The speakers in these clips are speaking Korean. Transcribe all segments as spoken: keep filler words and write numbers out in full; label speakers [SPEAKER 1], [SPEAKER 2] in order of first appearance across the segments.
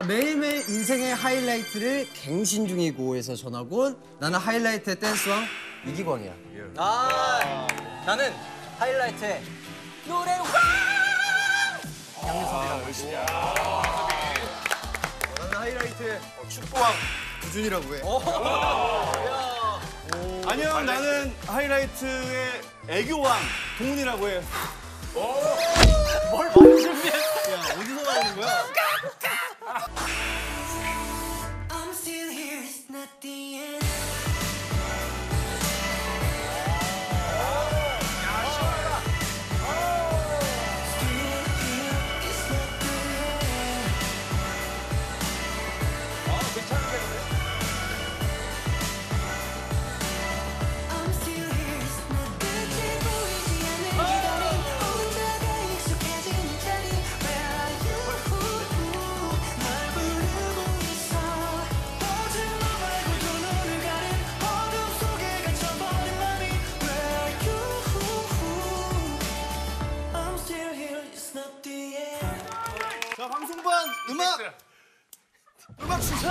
[SPEAKER 1] 매일매일 인생의 하이라이트를 갱신 중이고에서 전학 온 나는 하이라이트의 댄스왕 이기광이야.
[SPEAKER 2] 아, 나는 하이라이트의 노래왕 양효섭이라고.
[SPEAKER 3] 나는 하이라이트의 축구왕 구준이라고 해. 안녕, 나는 하이라이트의 애교왕 동훈이라고 해.
[SPEAKER 2] 뭘 많이 준비했어?
[SPEAKER 3] 야, 어디서 나오는 거야?
[SPEAKER 4] I'm still here, it's not the end.
[SPEAKER 3] 자, 방송반 음악! 음악 주세요!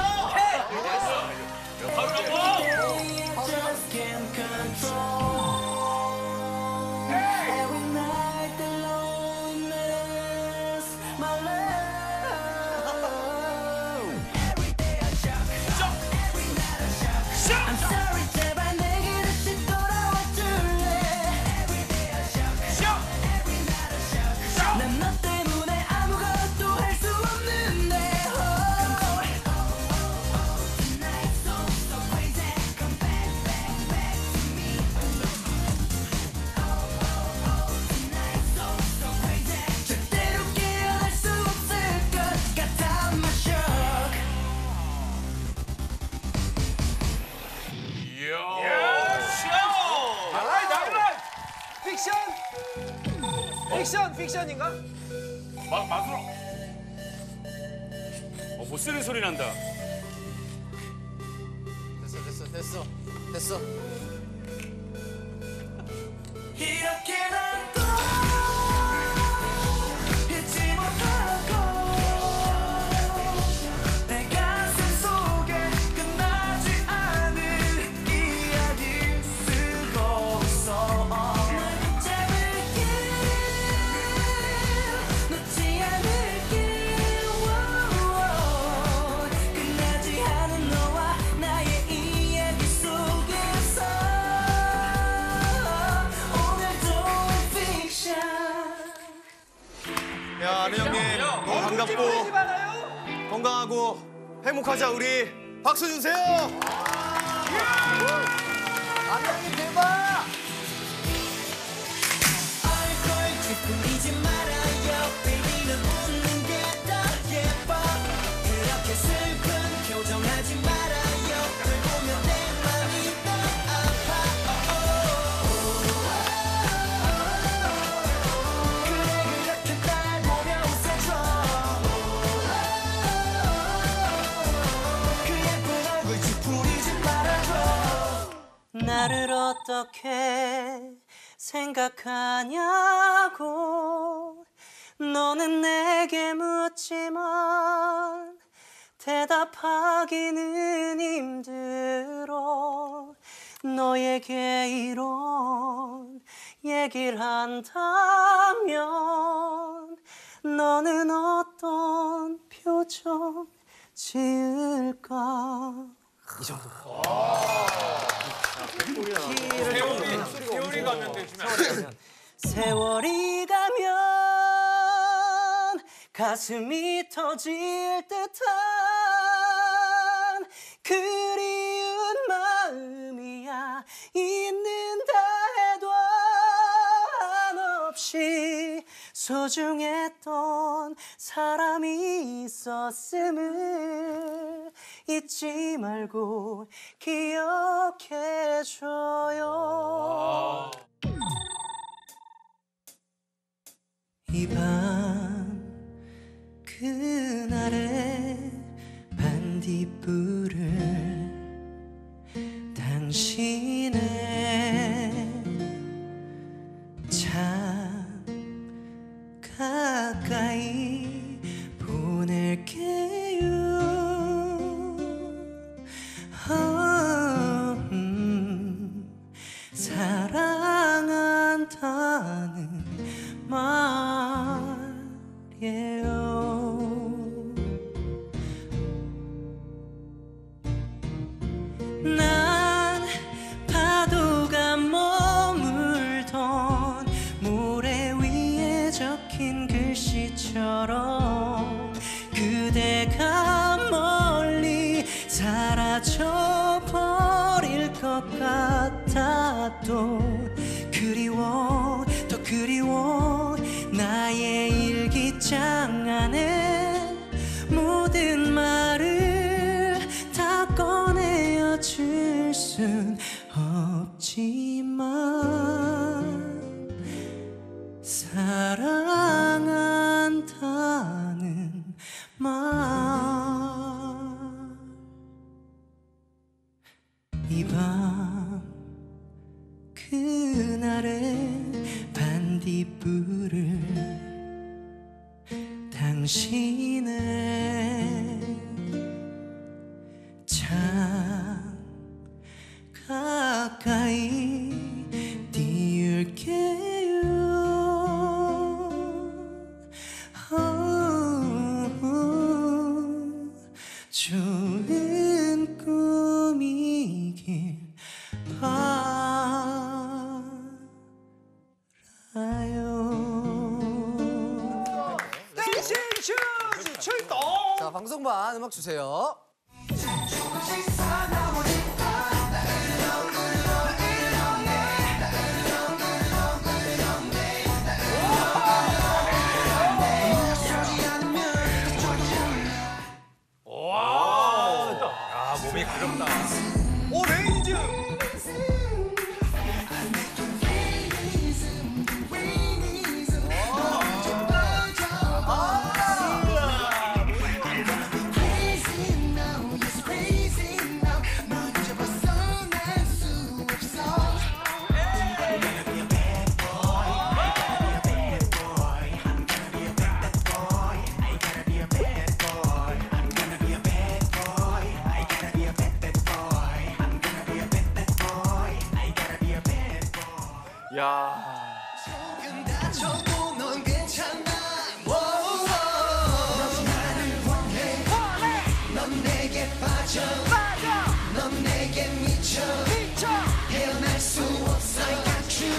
[SPEAKER 2] 픽션! 픽션! 픽션인가?
[SPEAKER 5] 마, 마술어. 어, 못 쓰는 소리 난다.
[SPEAKER 2] 됐어, 됐어, 됐어, 됐어.
[SPEAKER 4] 이렇게 난또 잊지 못하고 내 가슴 속에 끝나지 않은 이야기 쓰고서 널 붙잡을게 놓지 않을게 끝나지 않은 너와 나의 이야기 속에서
[SPEAKER 3] 야, 아는 형님, 너무 반갑고 건강하고 행복하자, 우리. 박수 주세요!
[SPEAKER 2] 안녕히 대박!
[SPEAKER 4] 얼굴 찌푸리지 말아요 baby는 웃는 게 더 예뻐 그렇게 슬픈 표정하지 말아요 널 보면 내 맘이 더 아파 그래 그렇게 날 보며 웃어줘 그 예쁜 얼굴 찌푸리지 말아줘 나를 어떻게 생각하냐고 너는 내게 묻지만 대답하기는 힘들어 너에게 이런 얘기를 한다면 너는 어떤 표정 지을까
[SPEAKER 5] 세월이, 세월이 가면 되시면 안 돼요.
[SPEAKER 4] 세월이 가면 가슴이 터질 듯한 그리운 마음이야 있는다 해도 한없이 소중했던 사람이 있었음을 잊지 말고 기억해줘요 이 밤 그날의 반딧불을 당신의 참 가까이 보낼게요 난 파도가 머물던 모래 위에 적힌 글씨처럼 그대가 멀리 사라져 버릴 것 같아도 그리워 더 그리워 나의 일기장 안에 모든 말을 다 꺼내어 줄 순 없지만 사랑한다는 말 이 밤 그날의 반딧불을 당신의 참 가까이 띄울게요. 좋은 꿈이길 바라요.
[SPEAKER 2] 댄싱 슈즈 출동. 자, 방송반 음악 주세요.
[SPEAKER 5] 아, 몸이 가볍다.
[SPEAKER 2] 오, 레인즈.
[SPEAKER 5] 야.
[SPEAKER 4] 조금 다쳐도 넌 괜찮아. 나를 원해. 넌 내게 빠져. 넌 내게 미쳐. 헤어날 수 없어. I got you.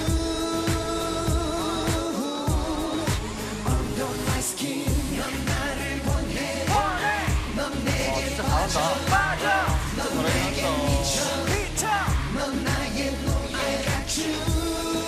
[SPEAKER 4] Under my skin. 넌 나를 원해. 넌 내게 빠져. 넌 내게 미쳐. 넌 나의 놈. I got you.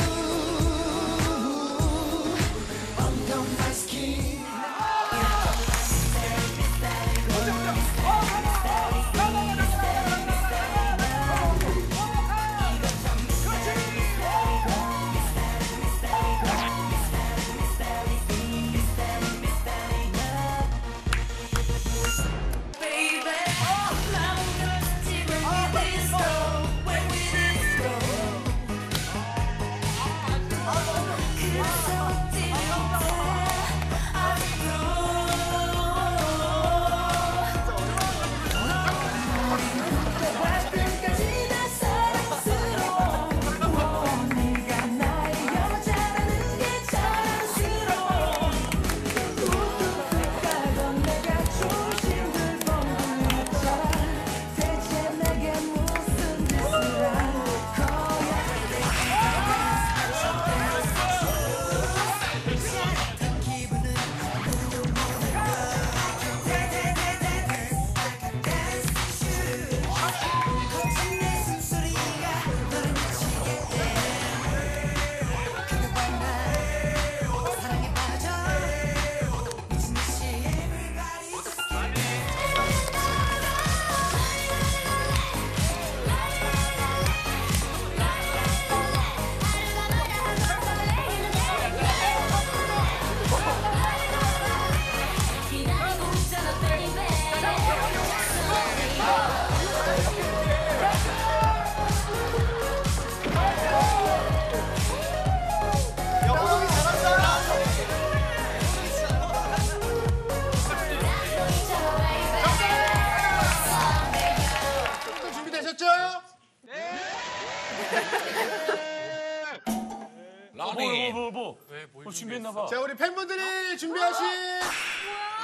[SPEAKER 5] 라니. 뭐, 뭐, 뭐. 왜, 뭘 뭐 준비했나 봐.
[SPEAKER 6] 자, 우리 팬분들이 준비하신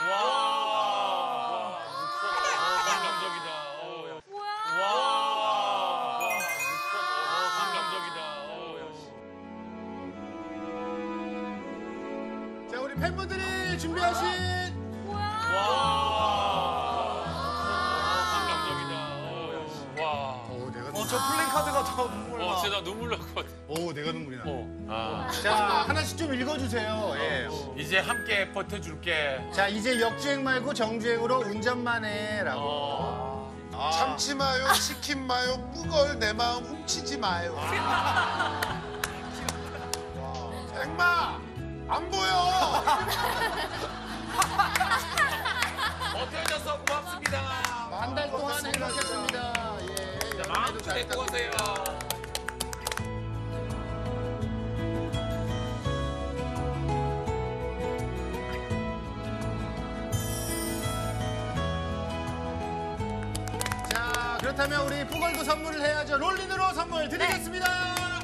[SPEAKER 5] 와. 감동적이다. 와.
[SPEAKER 6] 준비하신.
[SPEAKER 5] 감동적이다. 와.
[SPEAKER 6] 오, 내가
[SPEAKER 3] 어, 저 플랜카드가 더 눈물 나.
[SPEAKER 5] 어, 진짜 눈물 날 것 같아.
[SPEAKER 6] 오, 내가 눈물이 나.
[SPEAKER 5] 아.
[SPEAKER 6] 자, 하나씩 좀 읽어주세요. 예.
[SPEAKER 5] 이제 함께 버텨줄게.
[SPEAKER 6] 자, 이제 역주행 말고 정주행으로 운전만 해라고.
[SPEAKER 5] 어.
[SPEAKER 6] 아.
[SPEAKER 7] 참지 마요, 시킨 마요, 뿌걸 내 마음 훔치지 마요. 앵마 안 보여.
[SPEAKER 5] 버텨줘서 고맙습니다.
[SPEAKER 6] 한 달 동안 행복했습니다. 예.
[SPEAKER 5] 마음 좀 내고 가세요.
[SPEAKER 6] 자, 그렇다면 우리 뿌걸도 선물을 해야죠. 롤린으로 선물 드리겠습니다.